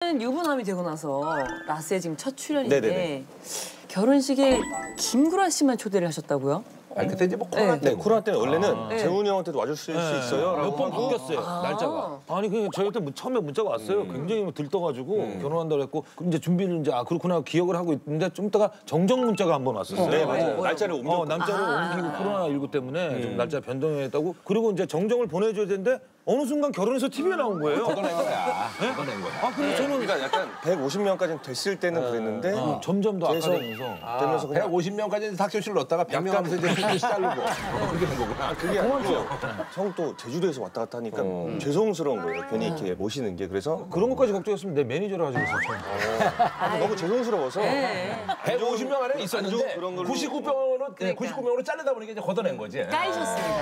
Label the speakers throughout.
Speaker 1: 일단은 유부남이 되고 나서 라스의 지금 첫 출연인데
Speaker 2: 네네네.
Speaker 1: 결혼식에 김구라 씨만 초대를 하셨다고요?
Speaker 3: 아니 그때 이제 뭐 코로나
Speaker 2: 네,
Speaker 3: 때문에.
Speaker 2: 코로나 때문에 원래는 재훈이 형한테도 와줄 수 있어요.
Speaker 4: 몇 번 바뀌었어요, 날짜가. 아니, 그 저희한테 처음에 문자가 왔어요. 굉장히 들떠가지고 결혼한다고 했고 이제 준비를 이제 그렇구나 기억을 하고 있는데 좀 있다가 정정 문자가 한 번 왔었어요.
Speaker 2: 네, 맞아요. 날짜를 옮겼고.
Speaker 4: 날짜를 옮기고 코로나19 때문에 좀 날짜 변동했다고. 그리고 이제 정정을 보내줘야 되는데 어느 순간 결혼해서 TV에 나온 거예요.
Speaker 3: 걷어낸 거야. 걷어낸 거야.
Speaker 4: 아, 그래서 저는
Speaker 2: 그러니까 약간 150명까지는 됐을 때는 그랬는데
Speaker 4: 점점 더
Speaker 2: 계속
Speaker 4: 악화되면서.
Speaker 2: 되면서 그냥
Speaker 3: 150명까지 탁쇼씨를 넣었다가 100명 하면서 이제 탁쇼씨 자르고 그렇게 된 거구나.
Speaker 2: 그게 아니고 형 또 제주도에서 왔다 갔다 하니까 죄송스러운 거예요. 괜히 이렇게 모시는 게. 그래서
Speaker 4: 그런 것까지 걱정했으면 내 매니저를 가지고 있었죠.
Speaker 2: 너무 죄송스러워서
Speaker 3: 150명 안에 있었는데
Speaker 2: 그런 걸로.
Speaker 3: 99명으로 자르다 보니까 이제 걷어낸 거지.
Speaker 1: 까이셨습니다.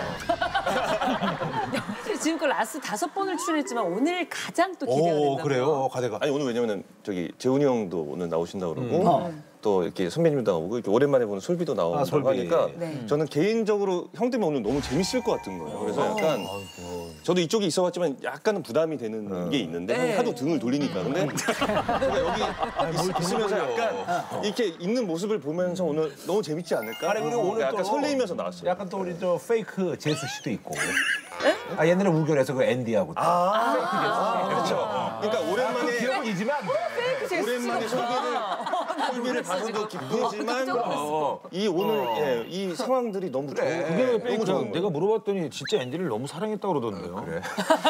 Speaker 1: 지금껏 라스 5번을 출연했지만 오늘 가장 또 기대가 된다고요.
Speaker 3: 오, 그래요? 가대가.
Speaker 2: 아니 오늘 왜냐면은 저기 재훈이 형도 오늘 나오신다고 그러고 또 이렇게 선배님도 나오고 이렇게 오랜만에 보는 솔비도 나오고
Speaker 3: 솔비.
Speaker 2: 하니까
Speaker 1: 네.
Speaker 2: 저는 개인적으로 형 때문에 오늘 너무 재밌을 것 같은 거예요. 그래서 약간 저도 이쪽에 있어봤지만 약간은 부담이 되는 게 있는데 형이 하도 등을 돌리니까 근데 제가 여기 있으면서 약간 이렇게 있는 모습을 보면서 오늘 너무 재밌지 않을까?
Speaker 3: 아니 그리고 오늘
Speaker 2: 약간
Speaker 3: 또
Speaker 2: 설레이면서 나왔어요.
Speaker 3: 약간 또 우리 저 페이크 재수 씨도 있고. 아 옛날에 우결에서 그 앤디하고.
Speaker 2: 그렇죠. 그러니까 오랜만에
Speaker 3: 기억은 잊으면 안 돼.
Speaker 2: 오랜만에 솔비를 봐서도 기쁘지만 이 오늘 이 상황들이 너무 좋은
Speaker 4: 그게 왜
Speaker 2: 너무
Speaker 4: 페이크죠?
Speaker 2: 좋은 거예요.
Speaker 4: 내가 물어봤더니 진짜 앤디를 너무 사랑했다고 그러던데요. 그래?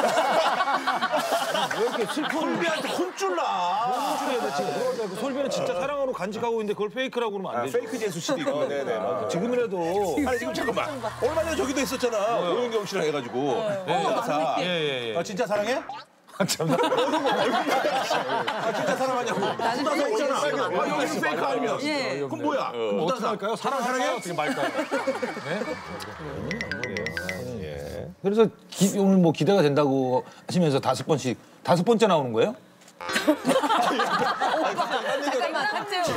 Speaker 4: 왜 이렇게 슬픈
Speaker 3: 솔비한테 혼쭐 나.
Speaker 4: 소리야 지금 물어봤더니 솔비는 진짜 사랑하고 간직하고 있는데 그걸 페이크라고 그러면 안 되죠.
Speaker 3: 페이크 재수 씨도 있고.
Speaker 2: 네네. 맞아요.
Speaker 4: 지금이라도
Speaker 3: 아니 지금 잠깐만. 얼마 전에 저기도 있었잖아. 오영경 씨랑 해가지고. 여사.
Speaker 4: 예.
Speaker 3: 아 진짜 사랑해? 참나. 아 진짜 사랑하냐고. 나도 있잖아. 아 여기는 페이크 아니면.
Speaker 1: 예.
Speaker 3: 그럼 뭐야?
Speaker 4: 그럼 어떻게 할까요? 사랑해? 어떻게 말까요? 그래서 오늘 뭐 기대가 된다고 하시면서 5번씩 5번째 나오는 거예요?
Speaker 1: 잠깐만,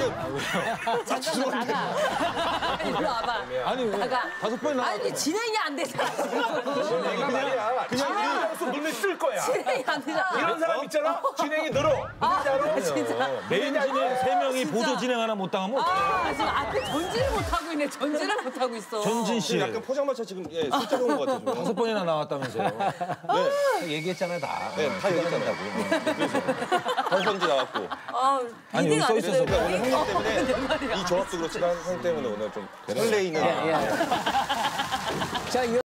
Speaker 1: 잠깐만, 나가. 이리 와봐.
Speaker 4: 아니 왜?
Speaker 1: 나가.
Speaker 4: 5번이 나와.
Speaker 1: 아니, 진행이 안 되잖아, 지금.
Speaker 3: 내가 말이야. 그냥 우리 눈에 쓸 거야.
Speaker 1: 진행이 안 되잖아.
Speaker 3: 이런 사람 있잖아. 진행이 늘어.
Speaker 1: 진짜.
Speaker 4: 메인 진행 3명이 보조 진행 하나 못 당하면 어떡해요?
Speaker 1: 지금 앞에 전지를 못하고 있네. 전지를 못하고 있어.
Speaker 4: 전진 씨
Speaker 2: 약간 포장마차 지금 술자리 온것 같아요. 지금.
Speaker 4: 5번이나 나왔다면서요.
Speaker 3: 얘기했잖아요 다.
Speaker 2: 네, 다 얘기했다고. 한선지 나왔고.
Speaker 4: 아니,
Speaker 1: 리딩
Speaker 4: 여기
Speaker 1: 안
Speaker 4: 써
Speaker 1: 했어요.
Speaker 4: 있어서
Speaker 2: 그러니까 오늘 형 때문에 이 조합도 그렇지만 형 때문에 오늘 좀 설레이는.
Speaker 1: 자,